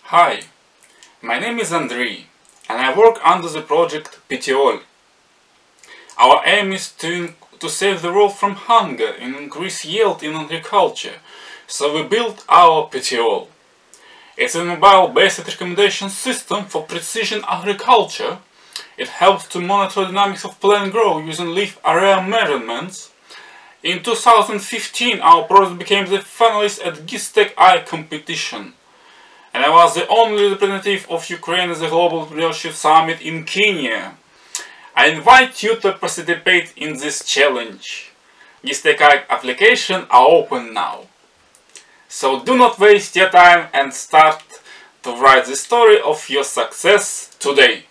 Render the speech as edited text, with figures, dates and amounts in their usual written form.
Hi, my name is Andrei and I work under the project Petiol. Our aim is to save the world from hunger and increase yield in agriculture, so we built our Petiol. It's a mobile-based recommendation system for precision agriculture. It helps to monitor dynamics of plant growth using leaf area measurements. In 2015 our product became the finalist at GISTEC-I competition. And I was the only representative of Ukraine at the Global Entrepreneurship Summit in Kenya. I invite you to participate in this challenge. GISTEC-I applications are open now. So do not waste your time and start to write the story of your success today.